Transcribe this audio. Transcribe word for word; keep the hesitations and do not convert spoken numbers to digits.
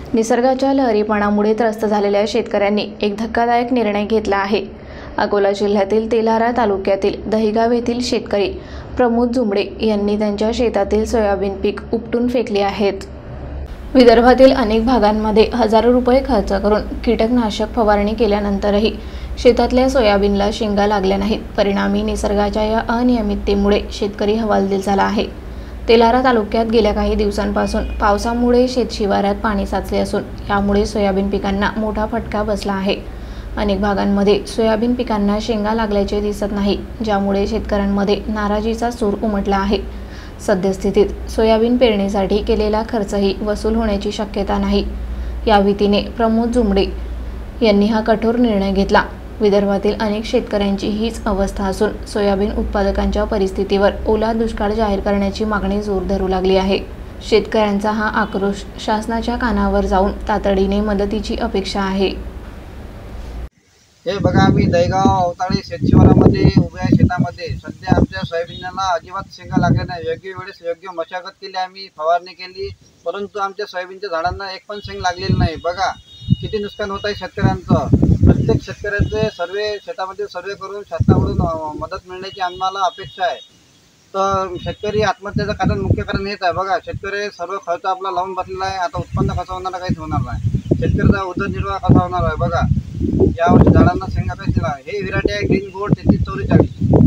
निसर्गाच्या लहरीपणामुळे त्रस्त झालेल्या शेतकऱ्यांनी एक धक्कादायक निर्णय घेतला आहे। अकोला जिल्ह्यातील तेल्हारा तालुक्यातील दहिगाव येथील शेतकरी प्रमोद जुमडे यांनी त्यांच्या शेतातील सोयाबीन पीक उपटून फेकले आहेत। विदर्भातील अनेक भागांमध्ये हजारो रुपये खर्च करून कीटकनाशक फवारणी केल्यानंतरही शेतातल्या सोयाबीनला शेंगा लागल्या नाहीत। परिणामी निसर्गाच्या या अनियमिततेमुळे शेतकरी हवालदिल झाला आहे। तेल्हारा तालुक्यात गेल्या काही दिवसांपासून पावसामुळे शेतशिवारात पाणी साचले असून यामुळे सोयाबीन पिकांना मोठा फटका बसला आहे। अनेक भागांमध्ये सोयाबीन पिकांना शेंगा लागल्याचे दिसत नाही, ज्यामुळे शेतकऱ्यांमध्ये नाराजीचा सूर उमटला आहे। सद्यस्थितीत सोयाबीन पेरणीसाठी केलेला खर्चही वसूल होण्याची शक्यता नाही। या भीतीने प्रमोद जुमडे यांनी हा कठोर निर्णय घेतला। विदर्भातील अनेक शेतकऱ्यांची हीच अवस्था असून सोयाबीन उत्पादकांच्या परिस्थितीवर ओला दुष्काळ जाहीर करण्याची मागणी जोर धरू लागली आहे। शेतकऱ्यांचा हा आक्रोश शासनाच्या कानावर जाऊन तातडीने मदतीची अपेक्षा आहे। हे बघा, आम्ही दहिगाव अवताळे शेतशिवारामध्ये उभ्या शेतामध्ये सध्या आमच्या सोयाबीनला अजिबात शेंगा लागल्या नाही। योग्य वेळेस योग्य मशागत केली, आम्ही फवारणी केली, परंतु आमच्या सोयाबीनच्या झाडांना एक पण शेंग लागलेली नाही। बघा किती नुकसान होत आहे शेतकऱ्यांचं। प्रत्येक शेतकऱ्याचे सर्वे शेतामध्ये सर्वे करून शासनाकडून मदत मिळण्याची आम्हाला अपेक्षा आहे। तर शेतकरी आत्महत्येचं कारण मुख्य कारण हेच आहे। बघा, शेतकरी सर्व खर्च आपला लावून बसलेला आहे, आता उत्पन्न कसं होणार, काहीच होणार नाही। शेतकऱ्याचा उदरनिर्वाह कसा होणार आहे। बघा यावर्षी झाडांना शेंगा काहीच नाही। हे व्हिरायटी आहे ग्रीन गोल्ड तेहतीस चौवेचाळीस।